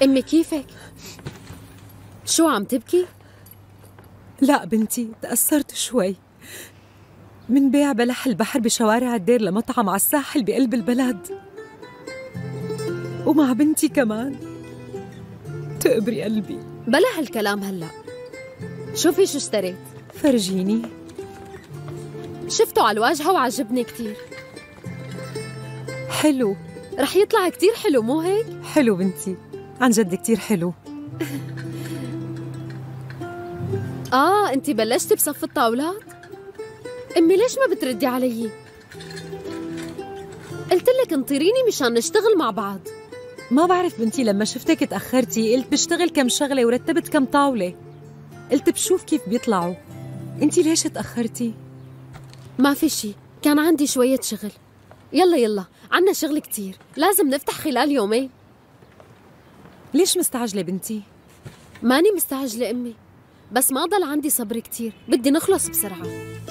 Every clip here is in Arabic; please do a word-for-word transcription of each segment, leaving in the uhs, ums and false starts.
أمي كيفك؟ شو عم تبكي؟ لا بنتي، تأثرت شوي من بيع بلح البحر بشوارع الدير لمطعم على الساحل بقلب البلد، ومع بنتي كمان. تقبري قلبي. بلا هالكلام هلأ. شوفي شو اشتريت. فرجيني. شفته على الواجهة وعجبني كتير. حلو. رح يطلع كتير حلو مو هيك؟ حلو بنتي، عن جد كتير حلو. آه أنتِ بلشتي بصف الطاولات؟ أمي ليش ما بتردي علي؟ قلت لك انطريني مشان نشتغل مع بعض. ما بعرف بنتي، لما شفتك تأخرتي قلت بشتغل كم شغلة ورتبت كم طاولة، قلت بشوف كيف بيطلعوا. انتي ليش تأخرتي؟ ما في شي، كان عندي شوية شغل. يلا يلا، عنا شغل كتير، لازم نفتح خلال يومين. ليش مستعجلة بنتي؟ ماني مستعجلة أمي، بس ما ضل عندي صبر كتير، بدي نخلص بسرعة.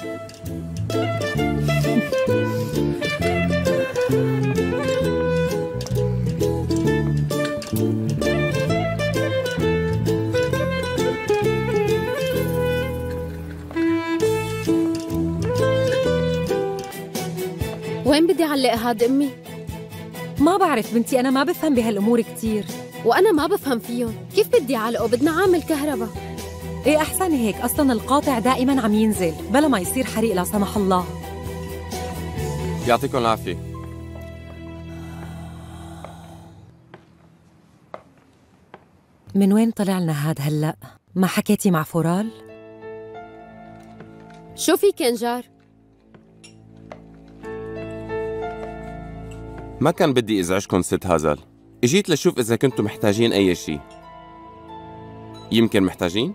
وين بدي علق هاد أمي؟ ما بعرف بنتي، أنا ما بفهم بهالأمور كتير. وأنا ما بفهم فيهم، كيف بدي علقه؟ بدنا عامل كهرباء. إيه أحسن هيك، أصلاً القاطع دائماً عم ينزل بلا ما يصير حريق لا سمح الله. يعطيكم العافية. من وين طلع لنا هاد هلأ؟ ما حكيتي مع فورال؟ شو في كنجار؟ ما كان بدي ازعجكم ست هازال، اجيت لشوف اذا كنتم محتاجين اي شيء. يمكن محتاجين؟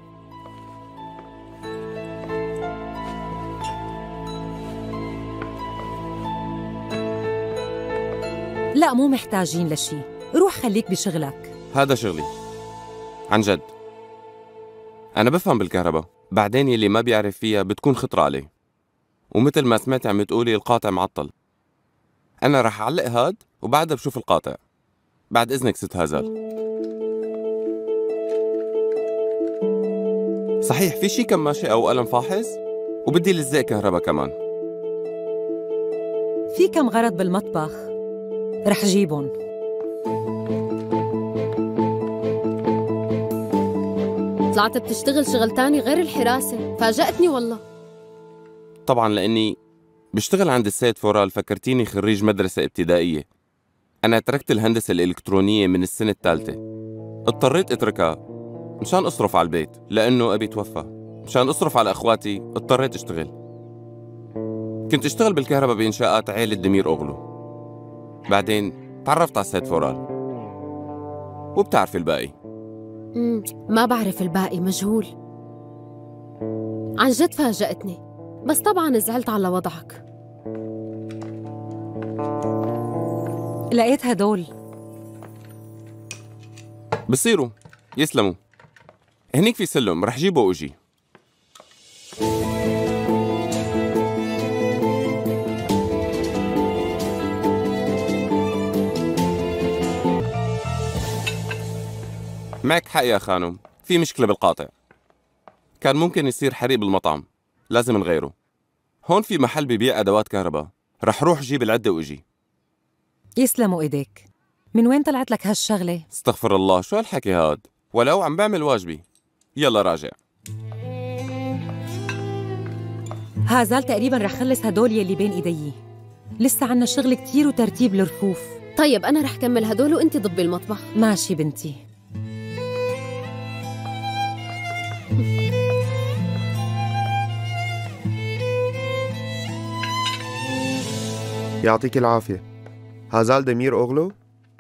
لا مو محتاجين لشي، روح خليك بشغلك. هذا شغلي عن جد. انا بفهم بالكهرباء، بعدين يلي ما بيعرف فيها بتكون خطرة عليه، ومثل ما سمعت عم تقولي القاطع معطل. انا رح اعلق هاد وبعدها بشوف القاطع. بعد اذنك ست هازال. صحيح في شي كماشة او قلم فاحص؟ وبدي لزق كهرباء كمان. في كم غرض بالمطبخ رح جيبهم. طلعت بتشتغل شغل تاني غير الحراسة، فاجأتني والله. طبعا لاني بشتغل عند السيد فورال، فكرتيني خريج مدرسة ابتدائية. أنا تركت الهندسة الإلكترونية من السنة الثالثة، اضطريت أتركها مشان أصرف على البيت لأنه أبي توفى. مشان أصرف على أخواتي اضطريت أشتغل. كنت أشتغل بالكهرباء بإنشاءات عائلة دمير أوغلو. بعدين تعرفت على السيد فورال وبتعرف الباقي. امم ما بعرف الباقي، مجهول. عن جد فاجأتني، بس طبعا زعلت على وضعك. لقيت هدول بصيروا يسلموا. هنيك في سلم رح جيبه واجي. معك حق يا خانم، في مشكلة بالقاطع. كان ممكن يصير حريق بالمطعم، لازم نغيره. هون في محل ببيع أدوات كهرباء، رح روح جيب العدة واجي. يسلموا ايديك. من وين طلعت لك هالشغلة؟ استغفر الله، شو هالحكي هاد؟ ولو عم بعمل واجبي. يلا راجع. هازال تقريبا رح خلص هدول يلي بين ايدي. لسه عنا شغل كتير وترتيب الرفوف. طيب أنا رح كمل هدول وأنت ضبي المطبخ. ماشي بنتي. يعطيك العافية. هازال دمير أوغلو؟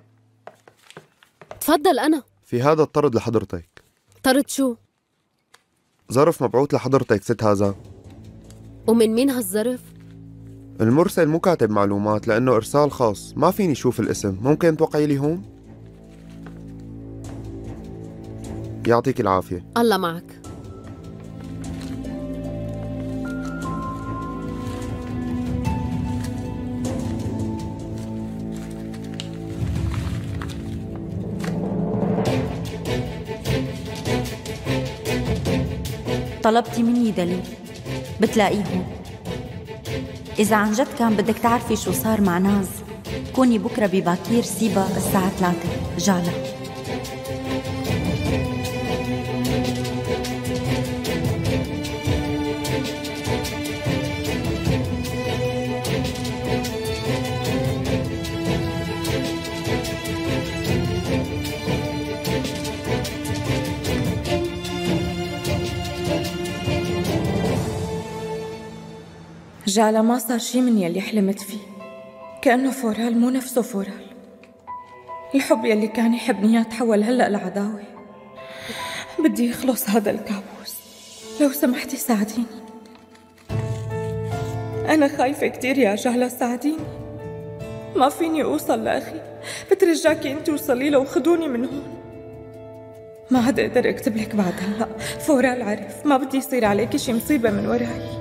تفضل. أنا في هذا الطرد لحضرتك. طرد شو؟ ظرف مبعوث لحضرتك ست هازال. ومن مين هالظرف؟ المرسل مو كاتب معلومات لأنه إرسال خاص، ما فيني شوف الاسم. ممكن توقعي لي هون؟ يعطيك العافية. الله معك. طلبتي مني دليل بتلاقيه هون. إذا عن جد كان بدك تعرفي شو صار مع ناز، كوني بكرة بباكير سيبا الساعة ثلاثة. جعلة. جعلة ما صار شي من يلي حلمت فيه، كأنه فورال مو نفسه فورال. الحب يلي كان يحبني اياه تحول هلأ لعداوة. بدي يخلص هذا الكابوس، لو سمحتي ساعديني. أنا خايفة كتير يا جعلة، ساعديني. ما فيني أوصل لأخي، بترجاكي أنت وصلي له وخدوني من هون. ما عاد أقدر أكتب لك بعد هلأ، فورال عرف، ما بدي يصير عليكي شي مصيبة من وراي.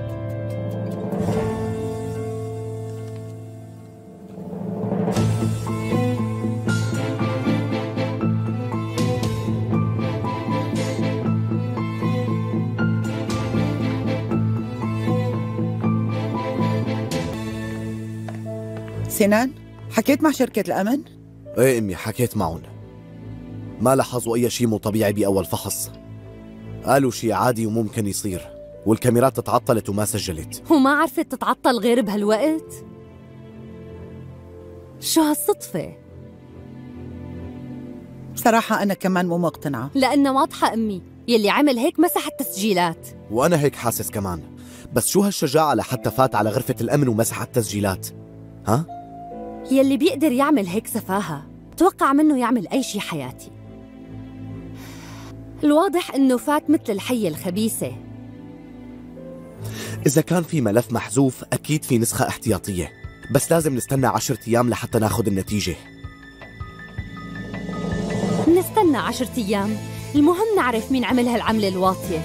سنان، حكيت مع شركة الأمن؟ ايه امي، حكيت معهم. ما لاحظوا اي شيء مو طبيعي باول فحص. قالوا شيء عادي وممكن يصير، والكاميرات تعطلت وما سجلت. وما عرفت تتعطل غير بهالوقت؟ شو هالصدفة؟ بصراحة أنا كمان مو مقتنعة. لأنها واضحة أمي، يلي عمل هيك مسح التسجيلات. وانا هيك حاسس كمان، بس شو هالشجاعة لحتى فات على غرفة الأمن ومسح التسجيلات؟ ها؟ يلي بيقدر يعمل هيك سفاهة، توقع منه يعمل أي شي حياتي. الواضح إنه فات مثل الحية الخبيثة. إذا كان في ملف محذوف أكيد في نسخة احتياطية، بس لازم نستنى عشرة أيام لحتى ناخد النتيجة. نستنى عشرة أيام، المهم نعرف مين عمل هالعملة الواطية.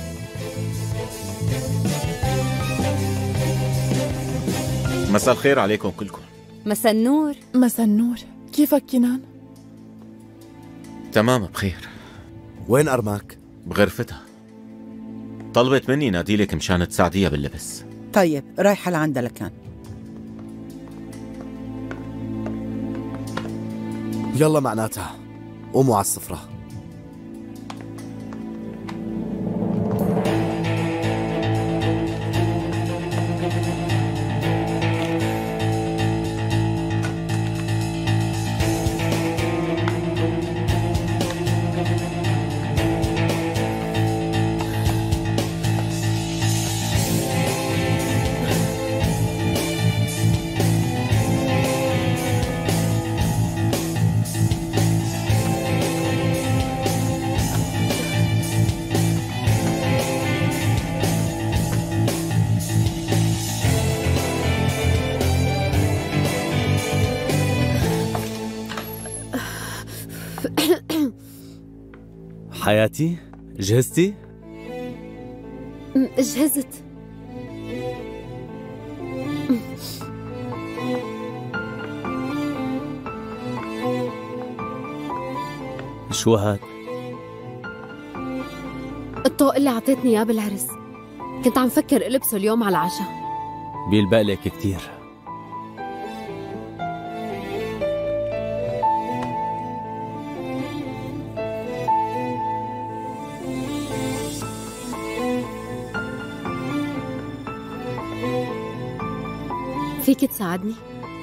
مساء الخير عليكم كلكم. مساء النور. مساء النور، كيفك كنان؟ تمام بخير. وين أرماك؟ بغرفتها، طلبت مني ناديلك مشان تساعديها باللبس. طيب، رايحة لعندها لكان. يلا معناتها قوموا على السفرة. حياتي، جهزتي؟ جهزت. شو هاد؟ الطوق اللي عطيتني اياه بالعرس، كنت عم فكر البسه اليوم على العشاء. بيلبق لك كتير. فيك تساعدني؟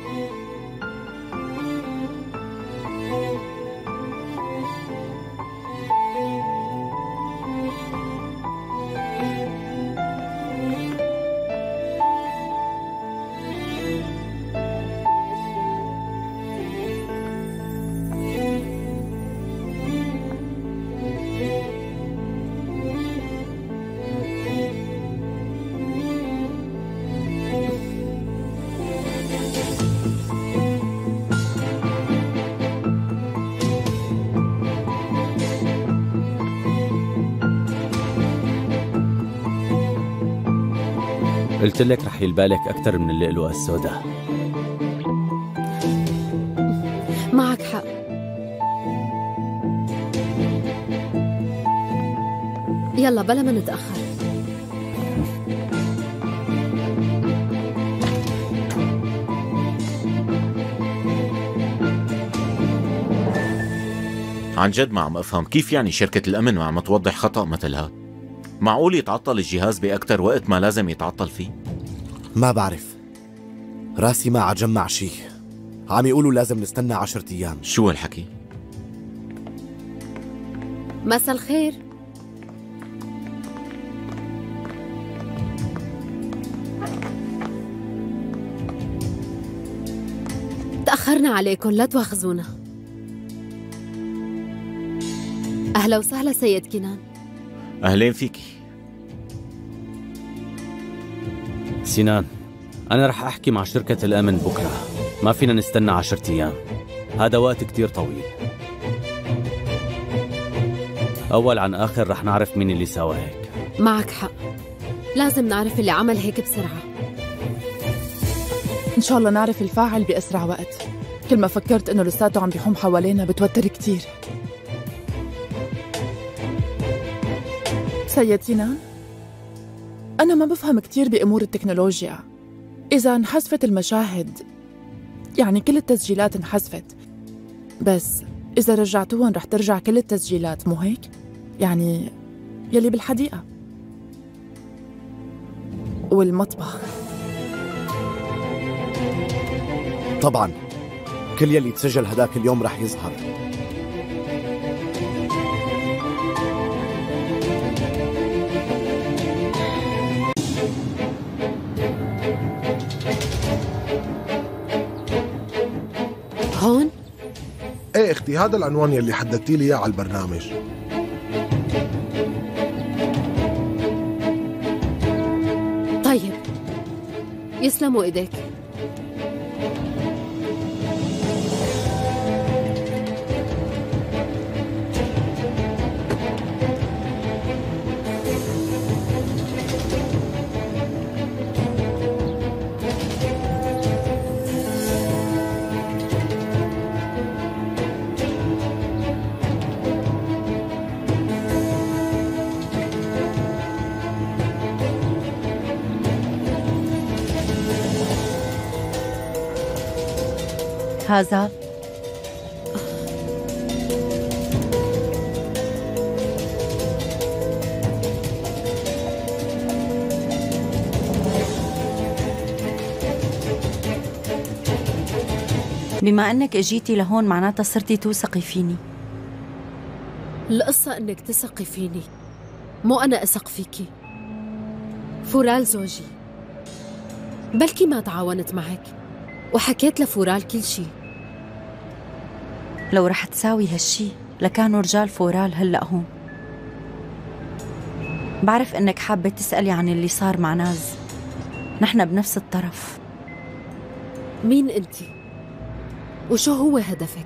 قلت لك رح يلبالك أكتر من اللؤلؤة السوداء. معك حق. يلا بلا ما نتأخر. عن جد ما عم أفهم كيف يعني شركة الأمن ما عم توضح خطأ مثل هاد؟ معقول يتعطل الجهاز بأكتر وقت ما لازم يتعطل فيه؟ ما بعرف، راسي ما عجمع شي. عم يقولوا لازم نستنى عشرة أيام. شو هالحكي؟ مساء الخير. تأخرنا عليكم، لا تواخذونا. أهلا وسهلا سيد كنان. أهلين فيكي. سنان، أنا رح أحكي مع شركة الأمن بكرة، ما فينا نستنى عشرة أيام، هذا وقت كتير طويل. أول عن آخر رح نعرف مين اللي سوى هيك. معك حق، لازم نعرف اللي عمل هيك بسرعة. إن شاء الله نعرف الفاعل بأسرع وقت. كل ما فكرت إنه لساته عم بيحوم حوالينا بتوتر كتير. سيد سنان، أنا ما بفهم كتير بأمور التكنولوجيا. إذا انحذفت المشاهد يعني كل التسجيلات انحذفت، بس إذا رجعتوهم رح ترجع كل التسجيلات، مو هيك؟ يعني يلي بالحديقة والمطبخ. طبعا كل يلي تسجل هداك اليوم رح يظهر. هون؟ ايه اختي، هذا العنوان يلي حددتي لي اياه على البرنامج. طيب، يسلموا ايديك. هذا بما أنك اجيتي لهون معناتها صرتي توثقي فيني. القصة إنك تثقي فيني، مو أنا أثق فيكي. فورال زوجي، بلكي ما تعاونت معك وحكيت لفورال كل شي. لو رح تساوي هالشي لكانوا رجال فورال هلأ هون. بعرف إنك حابة تسألي عن اللي صار مع ناز، نحن بنفس الطرف. مين أنتي؟ وشو هو هدفك؟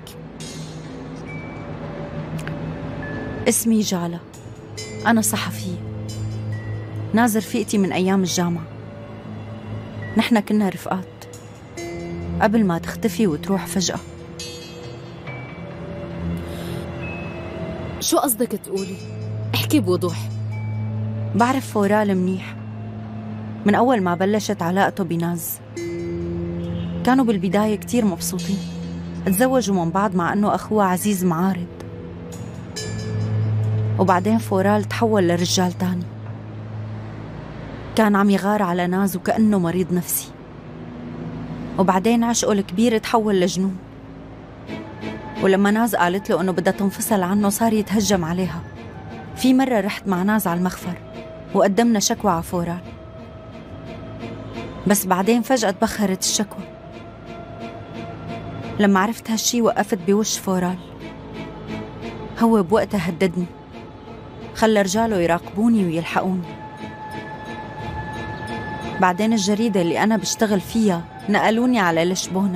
اسمي جالة، أنا صحفية. ناز رفيقتي من أيام الجامعة، نحن كنا رفقات قبل ما تختفي وتروح فجأة. شو قصدك تقولي؟ احكي بوضوح. بعرف فورال منيح من أول ما بلشت علاقته بناز. كانوا بالبداية كتير مبسوطين، تزوجوا من بعض مع أنه أخوه عزيز معارض. وبعدين فورال تحول لرجال تاني، كان عم يغار على ناز وكأنه مريض نفسي. وبعدين عشقه الكبير تحول لجنون، ولما ناز قالت له انه بدها تنفصل عنه صار يتهجم عليها. في مرة رحت مع ناز على المخفر وقدمنا شكوى على فورال، بس بعدين فجأة تبخرت الشكوى. لما عرفت هالشي وقفت بوش فورال. هو بوقتها هددني، خلى رجاله يراقبوني ويلحقوني. بعدين الجريدة اللي أنا بشتغل فيها نقلوني على لشبونة.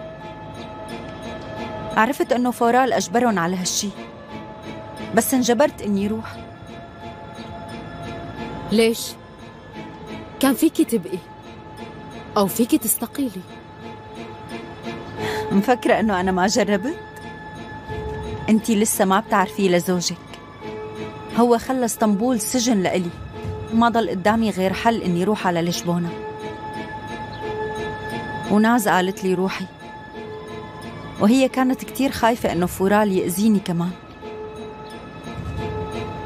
عرفت أنه فورال أجبرهم على هالشي، بس انجبرت إني روح. ليش؟ كان فيكي تبقي أو فيكي تستقيلي. مفكرة أنه أنا ما جربت؟ أنتي لسه ما بتعرفي لزوجك. هو خلى اسطنبول سجن لإلي، ما ضل قدامي غير حل إني روح على لشبونة. وناز قالت لي روحي، وهي كانت كتير خايفة إنه فورال يأذيني كمان.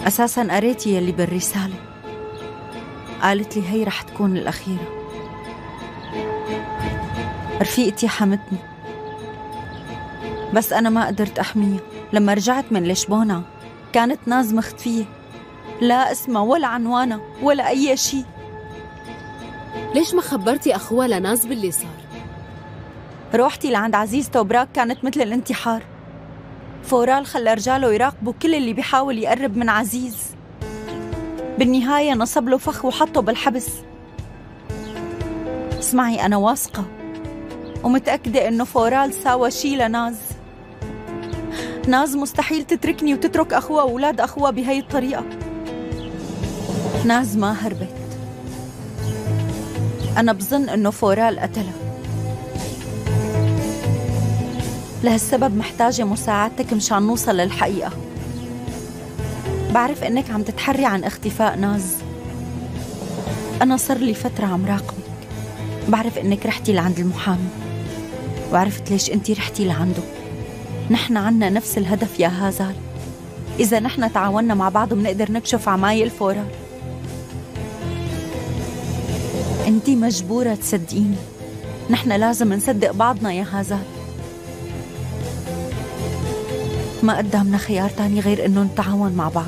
أساساً قريتي يلي بالرسالة، قالت لي هي رح تكون الأخيرة. رفيقتي حمتني بس أنا ما قدرت أحميها. لما رجعت من لشبونة كانت ناز مختفية، لا اسمها ولا عنوانها ولا أي شيء. ليش ما خبرتي أخوها لناز باللي صار؟ روحتي لعند عزيز توبراك كانت مثل الانتحار. فورال خلى رجاله يراقبوا كل اللي بيحاول يقرب من عزيز. بالنهاية نصب له فخ وحطه بالحبس. اسمعي، أنا واثقة ومتأكدة إنه فورال ساوى شي لناز. ناز مستحيل تتركني وتترك أخوها وأولاد أخوها بهي الطريقة. ناز ما هربت. أنا بظن إنه فورال قتلها. لهالسبب محتاجة مساعدتك مشان نوصل للحقيقة. بعرف إنك عم تتحري عن اختفاء ناز. أنا صار لي فترة عم راقبك. بعرف إنك رحتي لعند المحامي، وعرفت ليش أنتي رحتي لعنده. نحن عنا نفس الهدف يا هازال. إذا نحن تعاوننا مع بعض بنقدر نكشف عمايل فورال. أنتي مجبورة تصدقيني. نحن لازم نصدق بعضنا يا هازال. ما قدامنا خيار تاني غير إنه نتعاون مع بعض.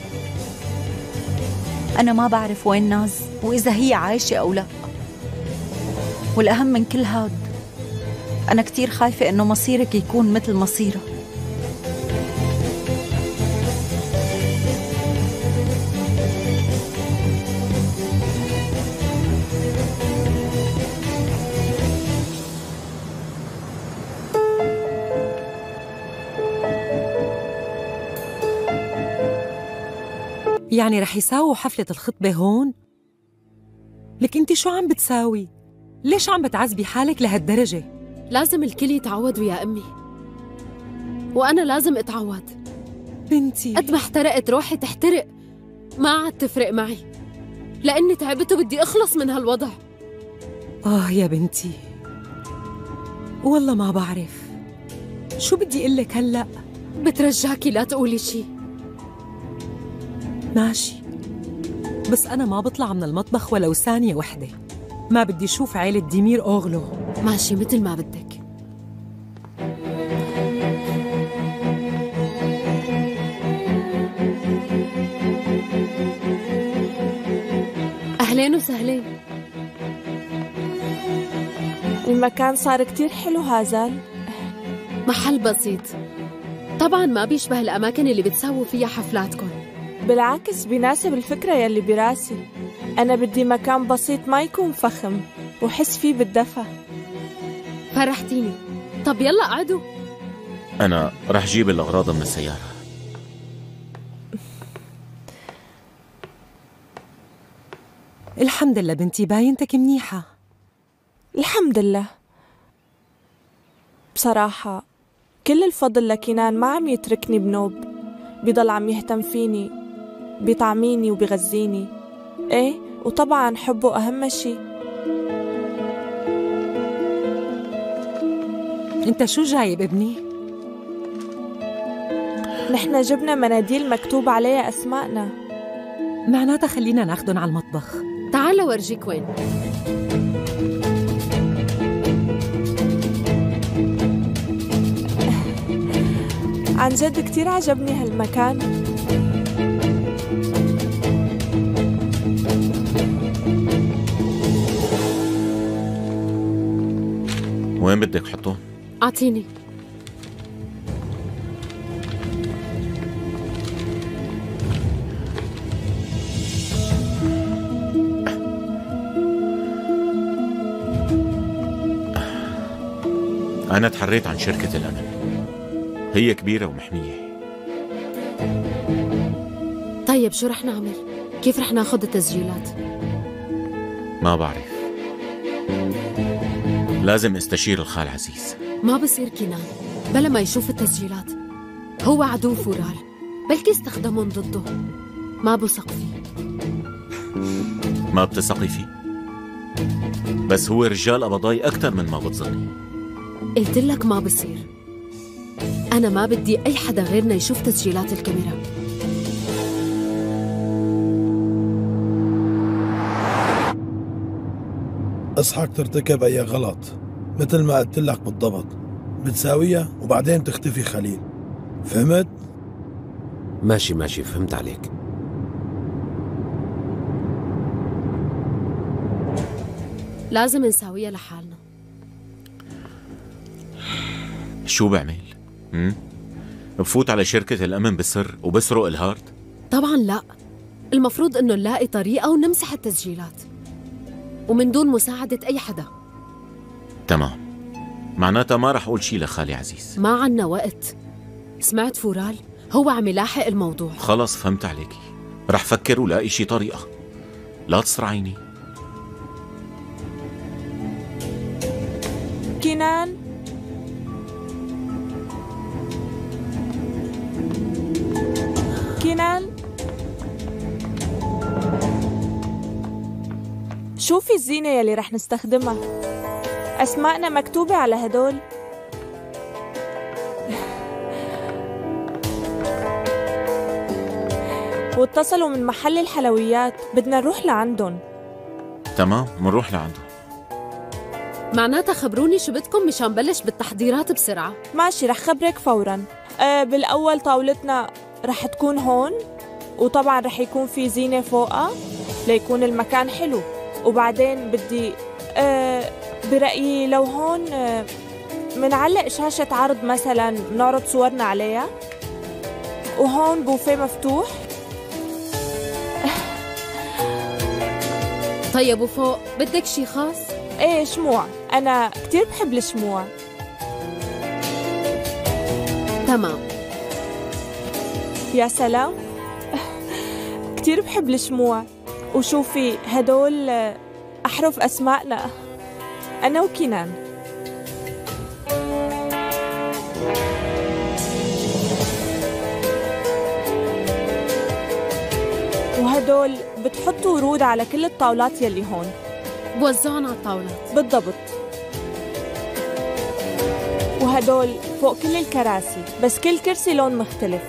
أنا ما بعرف وين ناز وإذا هي عايشة أو لا. والأهم من كل هاد، أنا كتير خايفة إنه مصيرك يكون مثل مصيرها. يعني رح يساووا حفلة الخطبة هون؟ لك انت شو عم بتساوي؟ ليش عم بتعذبي حالك لهالدرجة؟ لازم الكل يتعودوا يا أمي، وأنا لازم أتعود. بنتي قد ما احترقت روحي تحترق، ما عاد تفرق معي، لأني تعبت وبدي أخلص من هالوضع. آه يا بنتي، والله ما بعرف شو بدي قلك هلأ. بترجاكي لا تقولي شي. ماشي، بس أنا ما بطلع من المطبخ ولو ثانية وحدة. ما بدي شوف عيلة ديمير أوغلو. ماشي، مثل ما بدك. أهلين وسهلين. المكان صار كتير حلو هازال. محل بسيط طبعا، ما بيشبه الأماكن اللي بتسووا فيها حفلاتكم. بالعكس بيناسب الفكرة يلي براسي. أنا بدي مكان بسيط ما يكون فخم وحس فيه بالدفى. فرحتيني. طب يلا قعدوا. أنا رح جيب الأغراض من السيارة. الحمد لله بنتي، باينتك منيحة. الحمد لله. بصراحة كل الفضل لكنان، ما عم يتركني بنوب، بيضل عم يهتم فيني، بيطعميني وبيغذيني. ايه، وطبعا حبه أهم شي. انت شو جايب ابني؟ نحن جبنا مناديل مكتوب عليها أسماءنا. معناتها خلينا ناخدن على المطبخ. تعال ورجيك وين. عن جد كتير عجبني هالمكان. وين بدك حطهم؟ أعطيني. أنا تحريت عن شركة الأمن، هي كبيرة ومحمية. طيب شو رح نعمل؟ كيف رح ناخد التسجيلات؟ ما بعرف، لازم استشير الخال عزيز. ما بصير كنان بلا ما يشوف التسجيلات. هو عدو فورال، بلكي استخدمهم ضده. ما بثق فيه. ما بتثقي فيه؟ بس هو رجال قبضاي أكتر من ما بتظني. قلت لك ما بصير. أنا ما بدي أي حدا غيرنا يشوف تسجيلات الكاميرا. اصحك ترتكب أي غلط مثل ما قلت لك بالضبط، بتساويها وبعدين تختفي خليل. فهمت؟ ماشي ماشي، فهمت عليك. لازم نساويها لحالنا. شو بعمل؟ هم؟ بفوت على شركة الأمن بالسر وبسرق الهارد؟ طبعا لا، المفروض انه نلاقي طريقة ونمسح التسجيلات ومن دون مساعدة أي حدا. تمام، معناتها ما رح أقول شي لخالي عزيز. ما عنا وقت. سمعت فورال؟ هو عم يلاحق الموضوع. خلص فهمت عليكي، رح فكر ولاقي شي طريقة. لا تصرعيني. كنان، كنان، شوفي الزينة يلي رح نستخدمها، أسماءنا مكتوبة على هدول. واتصلوا من محل الحلويات، بدنا نروح لعندهم. تمام، منروح لعندهم. معناتها خبروني شو بدكم مشان بلش بالتحضيرات بسرعة. ماشي، رح خبرك فوراً. أه بالأول طاولتنا رح تكون هون، وطبعاً رح يكون في زينة فوقها ليكون المكان حلو. وبعدين بدي أه برأيي لو هون أه منعلق شاشة عرض مثلاً نعرض صورنا عليها، وهون بوفيه مفتوح. طيب وفوق بدك شي خاص؟ ايه شموع، أنا كتير بحب الشموع. تمام. يا سلام، كتير بحب الشموع. وشوفي هدول أحرف أسماءنا أنا وكنان. وهدول بتحطوا ورود على كل الطاولات يلي هون. بوزعهم على الطاولات. بالضبط. وهدول فوق كل الكراسي، بس كل كرسي لون مختلف.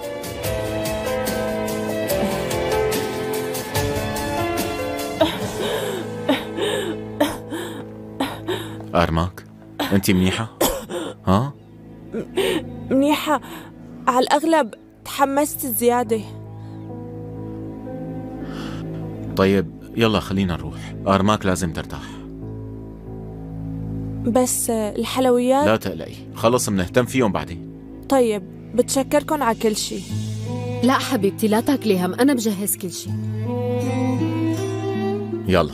أرماك، أنت منيحة؟ ها؟ منيحة، على الأغلب تحمست زيادة. طيب يلا خلينا نروح، أرماك لازم ترتاح. بس الحلويات لا تقلقي، خلص منهتم فيهم بعدين. طيب، بتشكركن على كل شي. لا حبيبتي لا تاكلي هم، أنا بجهز كل شي. يلا.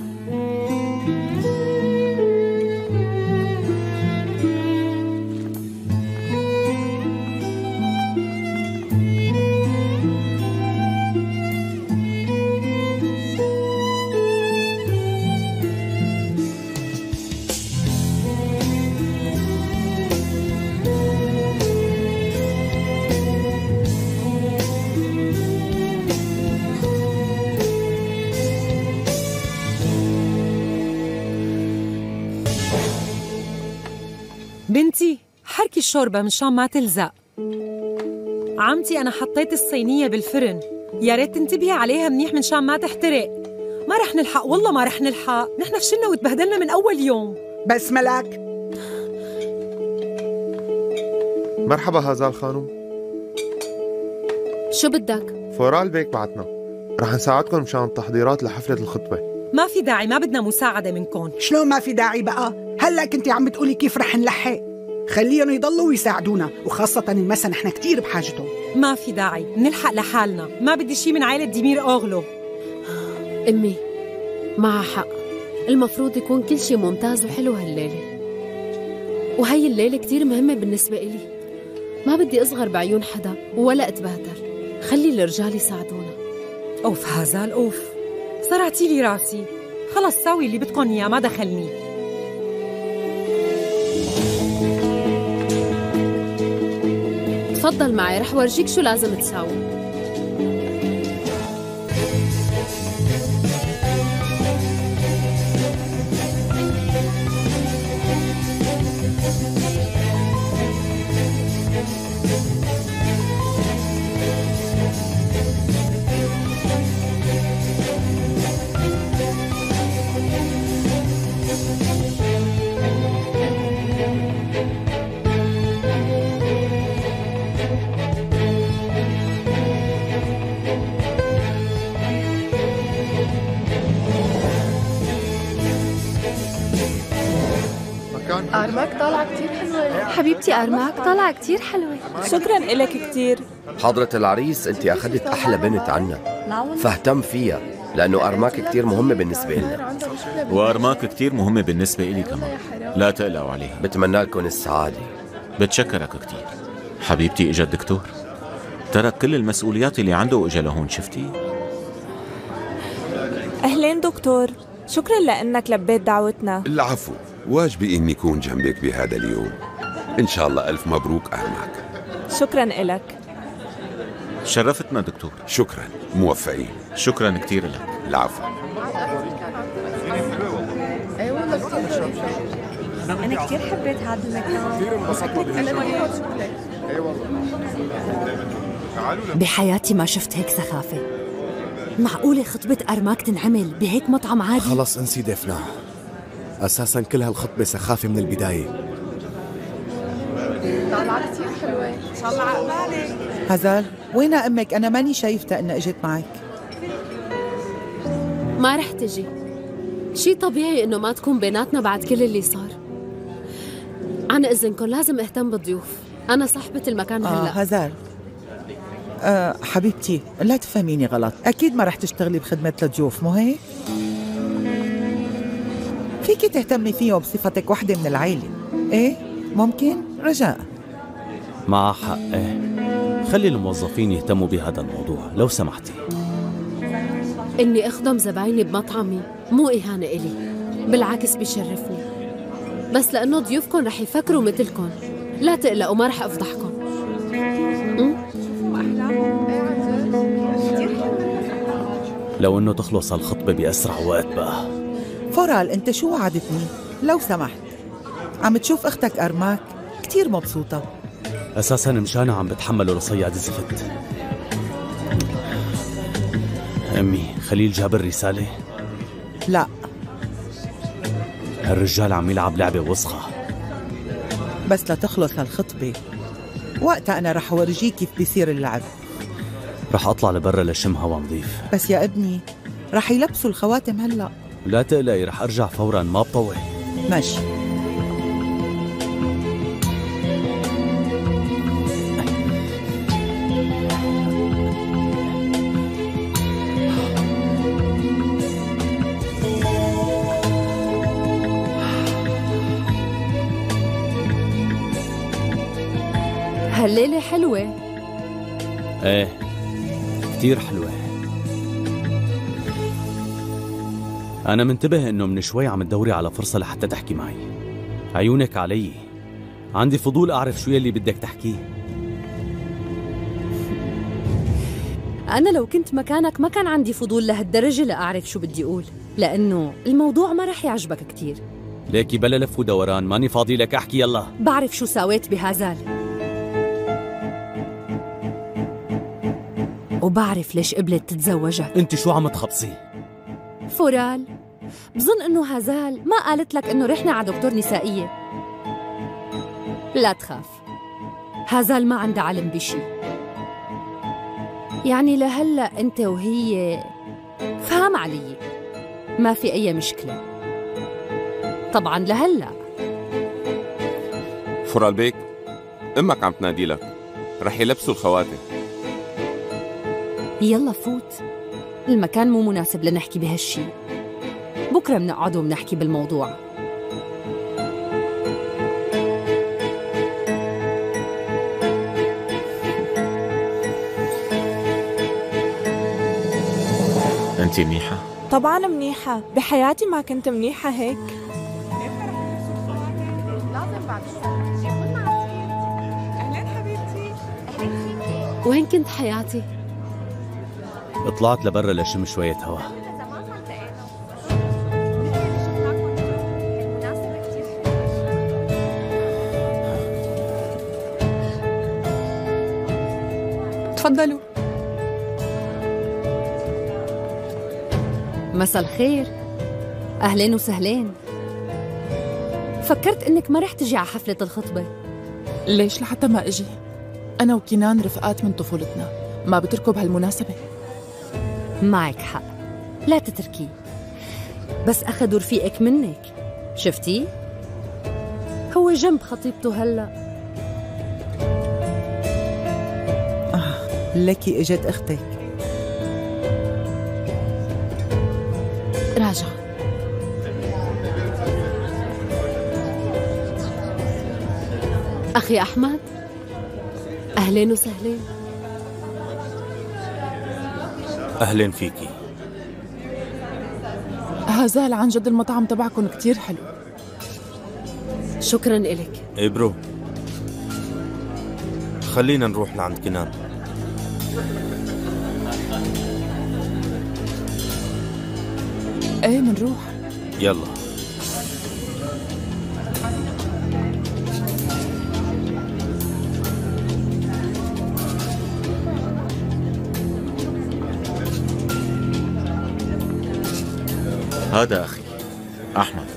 بنتي حركي الشوربة مشان ما تلزق. عمتي أنا حطيت الصينية بالفرن، يا ريت تنتبهي عليها منيح منشان ما تحترق. ما رح نلحق، والله ما رح نلحق، نحن فشلنا وتبهدلنا من أول يوم. بس ملاك. مرحبا هزال خانم. شو بدك؟ فورال بيك بعتنا، رح نساعدكم مشان التحضيرات لحفلة الخطبة. ما في داعي، ما بدنا مساعدة منكم. شلون ما في داعي بقى؟ هلا كنتي عم بتقولي كيف رح نلحق. خليهم يضلوا ويساعدونا، وخاصة المسا نحن كتير بحاجتهم. ما في داعي، نلحق لحالنا، ما بدي شي من عائلة ديمير أوغلو. أمي معها حق، المفروض يكون كل شي ممتاز وحلو هالليلة، وهي الليلة كتير مهمة بالنسبة إلي. ما بدي أصغر بعيون حدا ولا أتبهدل. خلي الرجال يساعدونا. أوف هزال أوف، صرعتي لي راسي. خلص ساوي اللي بدكن إياه، ما دخلني. تفضل معي، رح ورجيك شو لازم تساوي. أرماك طالعة كتير حلوة. حبيبتي أرماك طالعة كتير حلوة. شكراً إلك كتير. حضرة العريس، أنت أخذت أحلى بنت عنا، فاهتم فيها لأنه أرماك كتير مهمة بالنسبة لنا. وأرماك كتير مهمة بالنسبة إلي كمان، لا تقلقوا عليها. بتمنى لكم السعادة. بتشكرك كتير. حبيبتي إجا الدكتور، ترك كل المسؤوليات اللي عنده وإجا لهون، شفتي؟ أهلين دكتور، شكراً لأنك لبيت دعوتنا. العفو، واجبي إني أكون جنبك بهذا اليوم. إن شاء الله ألف مبروك أرماك. شكراً إلك. شرفتنا دكتور. شكراً، موفقين. شكراً كتير لك. العفو. أنا كتير حبيت هذا المكان. كتير انبسطت بهالشغل. اي والله. بحياتي ما شفت هيك سخافة. معقولة خطبة أرماك تنعمل بهيك مطعم عادي؟ خلص انسي دفنا، أساساً كل هالخطبة سخافة من البداية. طالعة كتير حلوة. إن شاء الله عقبالك. هزال، وينها أمك؟ أنا ماني شايفتها إنها إجت معك. ما رح تجي. شي طبيعي إنه ما تكون بيناتنا بعد كل اللي صار. عن إذنكم لازم أهتم بالضيوف، أنا صاحبة المكان هلأ. آه هزال، آه حبيبتي لا تفهميني غلط، أكيد ما رح تشتغلي بخدمة الضيوف، مو هيك؟ فيكي تهتمي فيهم بصفتك وحدة من العيلة. إيه؟ ممكن؟ رجاء. مع حق، إيه. خلي الموظفين يهتموا بهذا الموضوع لو سمحتي. إني أخدم زبايني بمطعمي مو إهانة إلي، بالعكس بيشرفني، بس لأنه ضيوفكم رح يفكروا مثلكم. لا تقلقوا، ما رح أفضحكم. لو إنه تخلص الخطبة بأسرع وقت بقى. فورال، أنت شو وعدتني؟ لو سمحت، عم تشوف أختك أرماك كتير مبسوطة. أساساً مشانها عم بتحملوا لصياد الزفت. أمي، خليل جاب الرسالة؟ لا. هالرجال عم يلعب لعبة وسخة. بس لتخلص هالخطبة وقتها أنا رح أورجيك كيف بيصير اللعب. رح أطلع لبرا لشم هوا نظيف. بس يا ابني رح يلبسوا الخواتم هلأ. لا تقلقي، رح أرجع فوراً، ما بطول. ماشي. هالليلة حلوة. ايه كتير حلوة. أنا منتبه إنه من شوي عم تدوري على فرصة لحتى تحكي معي. عيونك علي، عندي فضول أعرف شو يلي بدك تحكيه. أنا لو كنت مكانك ما كان عندي فضول لهالدرجة لأعرف شو بدي أقول، لأنه الموضوع ما رح يعجبك كتير. ليكي بلا لف ودوران، ماني فاضي لك أحكي. يلا. بعرف شو ساويت بهازال، وبعرف ليش قبلت تتزوجك. انت شو عم تخبصي؟ فورال، بظن انه هازال ما قالت لك انه رحنا على دكتور نسائية. لا تخاف، هازال ما عندها علم بشي. يعني لهلا انت وهي فهم علي، ما في اي مشكلة طبعا لهلا. فورال بيك، امك عم تنادي لك، رح يلبسوا الخواتم. يلا فوت، المكان مو مناسب لنحكي بهالشي. بكرة منقعد ومنحكي بالموضوع. أنت منيحة؟ طبعاً منيحة، بحياتي ما كنت منيحة هيك. أهلين حبيبتي. وين كنت حياتي؟ طلعت لبرا لشم شوية هوا. تفضلوا. مساء الخير، أهلين وسهلين. فكرت إنك ما رح تجي على حفلة الخطبة. ليش لحتى ما أجي؟ أنا وكنان رفقات من طفولتنا، ما بتركوا بهالمناسبة. معك حق، لا تتركيه، بس أخذوا رفيقك منك، شفتي؟ هو جنب خطيبته هلأ. لكي اجت اختك. راجع. أخي أحمد، أهلين وسهلين. أهلين فيكي. هزال عن جد المطعم تبعكم كتير حلو. شكرا إلك. إيه برو، خلينا نروح لعند كنان. ايه منروح. يلا. هذا أخي أحمد.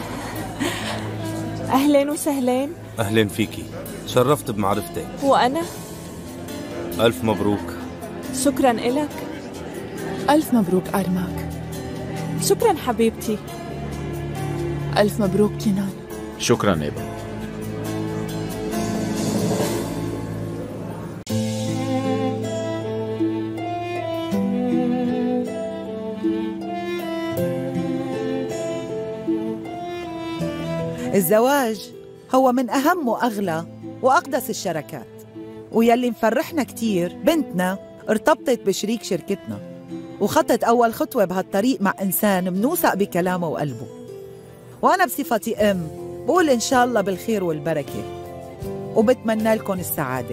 أهلين وسهلين. أهلين فيكي، شرفت بمعرفتك. وأنا. ألف مبروك. شكرا إلك. ألف مبروك أرماك. شكرا حبيبتي. ألف مبروك كنان. شكرا إبا. الزواج هو من أهم وأغلى وأقدس الشراكات، ويلي مفرحنا كتير بنتنا ارتبطت بشريك شركتنا وخطت أول خطوة بهالطريق مع إنسان منوثق بكلامه وقلبه. وأنا بصفتي أم بقول إن شاء الله بالخير والبركة، وبتمنى لكم السعادة.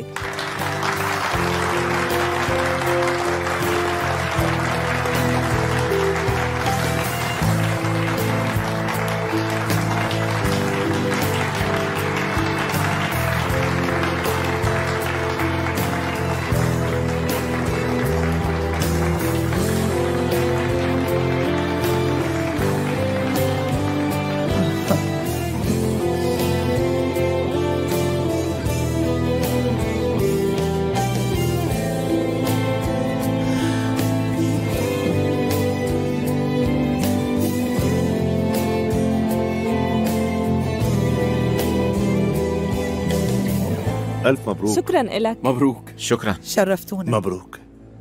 ألف مبروك. شكرا إلك. مبروك. شكرا. شرفتونا. مبروك.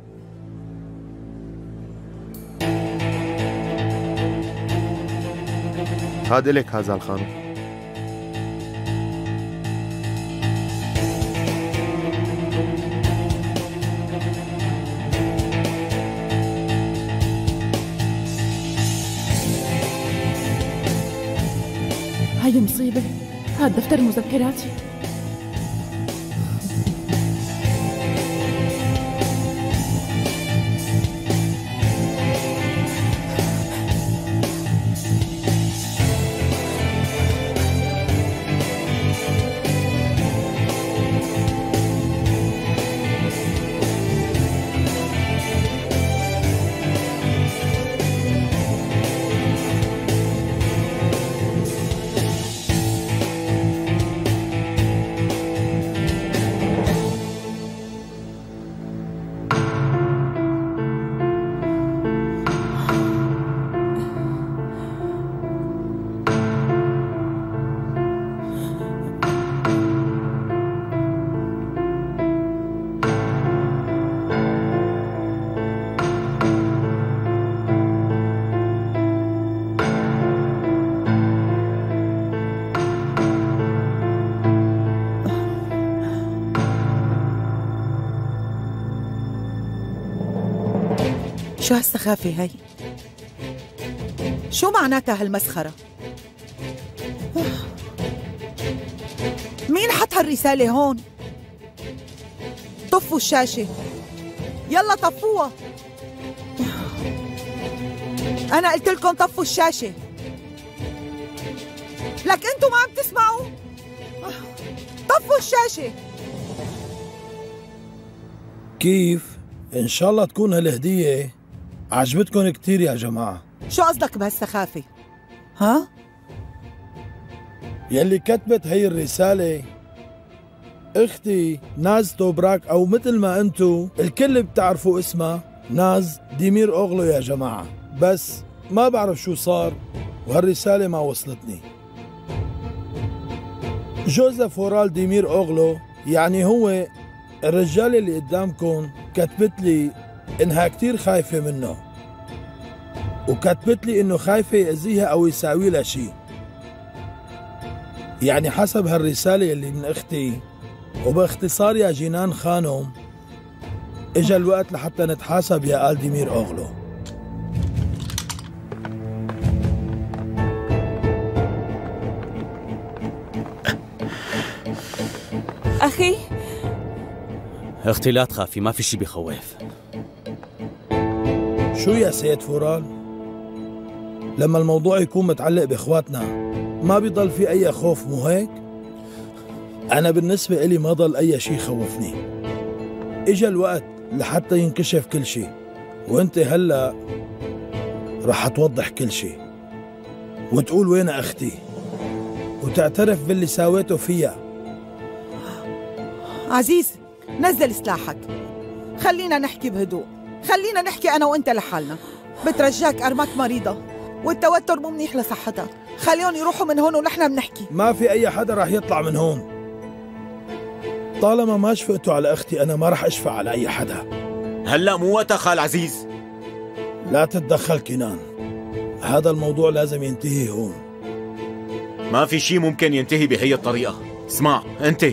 هاد إلك هذا الخانم. هاي مصيبة، هاد دفتر مذكراتي. شو هالسخافة هي؟ شو معناتها هالمسخرة؟ مين حط هالرسالة هون؟ طفوا الشاشة، يلا طفوها. أنا قلت لكم طفوا الشاشة، لك أنتوا ما عم تسمعوا؟ طفوا الشاشة. كيف؟ إن شاء الله تكون هالهدية عجبتكم كتير يا جماعة. شو قصدك بهالسخافة؟ ها؟ يلي كتبت هي الرسالة اختي ناز توبراك، او مثل ما انتو الكل بتعرفوا اسمها ناز ديمير اوغلو يا جماعة، بس ما بعرف شو صار وهالرسالة ما وصلتني. جوزيف فورال ديمير أوغلو، يعني هو الرجال اللي قدامكم كتبت لي إنها كتير خايفة منه، وكتبت لي إنه خايفة يأذيها أو يساوي لها شيء. يعني حسب هالرسالة اللي من أختي، وباختصار يا جنان خانم، إجا الوقت لحتى نتحاسب يا آل ديمير أوغلو. أخي اختي لا تخافي، ما في شي بخوف. شو يا سيد فورال؟ لما الموضوع يكون متعلق بإخواتنا ما بيضل في أي خوف، مو هيك؟ أنا بالنسبة إلي ما ضل أي شي خوفني. إجا الوقت لحتى ينكشف كل شي، وانت هلأ رح توضح كل شي وتقول وين أختي وتعترف باللي ساويته فيها. عزيز نزل سلاحك، خلينا نحكي بهدوء، خلينا نحكي أنا وأنت لحالنا. بترجاك أرماك مريضة والتوتر مو منيح لصحتها، خليهم يروحوا من هون ونحن بنحكي. ما في أي حدا رح يطلع من هون. طالما ما شفقتوا على أختي أنا ما رح أشفق على أي حدا. هلأ مو وقتها خال عزيز. لا تتدخل كنان، هذا الموضوع لازم ينتهي هون. ما في شي ممكن ينتهي بهي الطريقة. اسمع أنت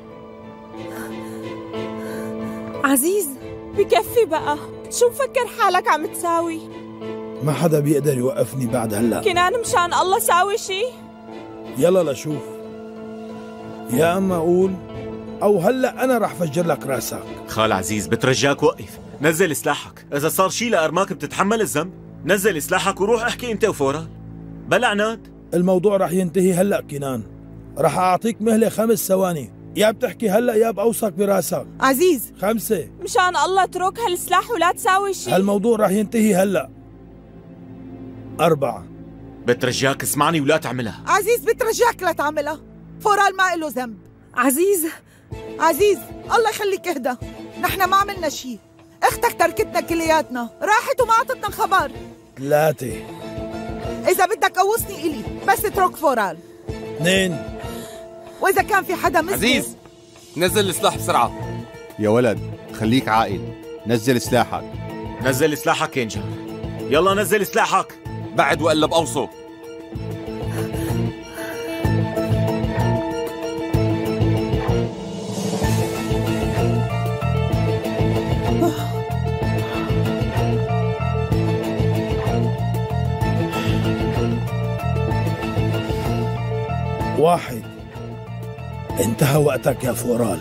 عزيز، بكفي بقى، شو مفكر حالك عم تساوي؟ ما حدا بيقدر يوقفني بعد هلا. كنان مشان الله ساوي شي. يلا لشوف، يا اما اقول او هلا انا رح فجر لك راسك. خال عزيز بترجاك وقف، نزل سلاحك، اذا صار شي لارماك بتتحمل الذنب. نزل سلاحك وروح احكي انت وفورال بلا عناد. الموضوع رح ينتهي هلا كنان، رح اعطيك مهله خمس ثواني، يا بتحكي هلا يا بأوصك براسك. عزيز خمسة. مشان الله اترك هالسلاح ولا تساوي شيء. هالموضوع رح ينتهي هلا. أربعة. بترجاك اسمعني ولا تعملها. عزيز بترجاك لا تعملها، فورال ما له ذنب. عزيز عزيز الله يخليك اهدى، نحن ما عملنا شيء، اختك تركتنا كلياتنا، راحت وما اعطتنا خبر. ثلاثة. إذا بدك قوصني إلي بس اترك فورال. اثنين. وإذا كان في حدا مثلي. عزيز نزل السلاح بسرعة. يا ولد خليك عاقل، نزل سلاحك. نزل سلاحك ينجر، يلا نزل سلاحك. بعد وقلب بأوصه. واحد. انتهى وقتك يا فورال.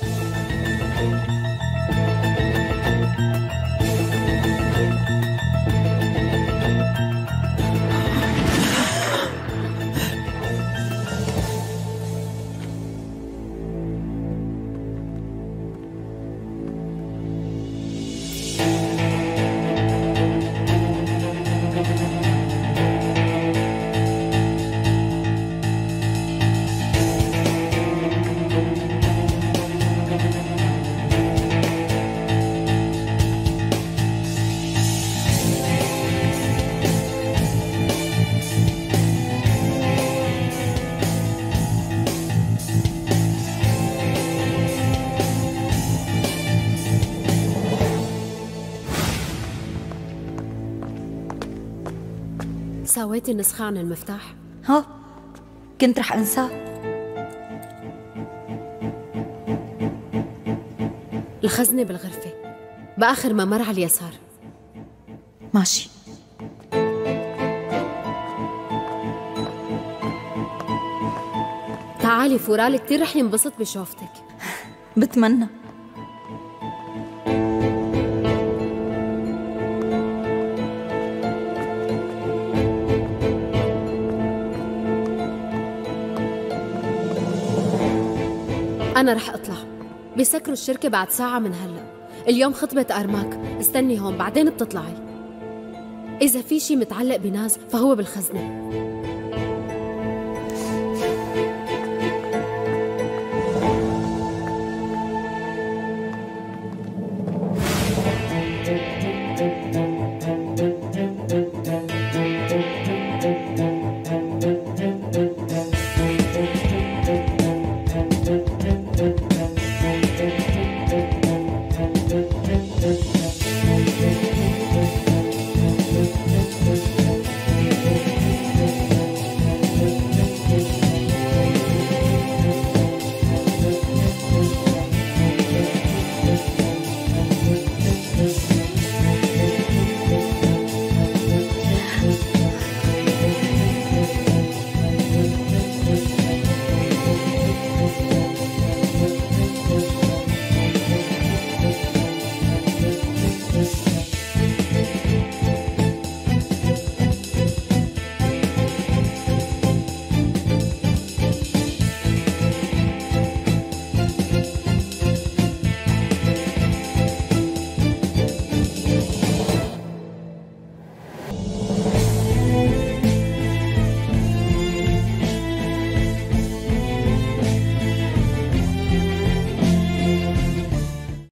سويتي النسخة عن المفتاح؟ ها كنت رح انساه. الخزنة بالغرفة بآخر ممر على اليسار. ماشي. تعالي فورال كتير رح ينبسط بشوفتك. بتمنى. أنا رح أطلع، بيسكروا الشركة بعد ساعة من هلأ. اليوم خطبة أرماك، استني هون بعدين بتطلعي. إذا في شي متعلق بناز فهو بالخزنة.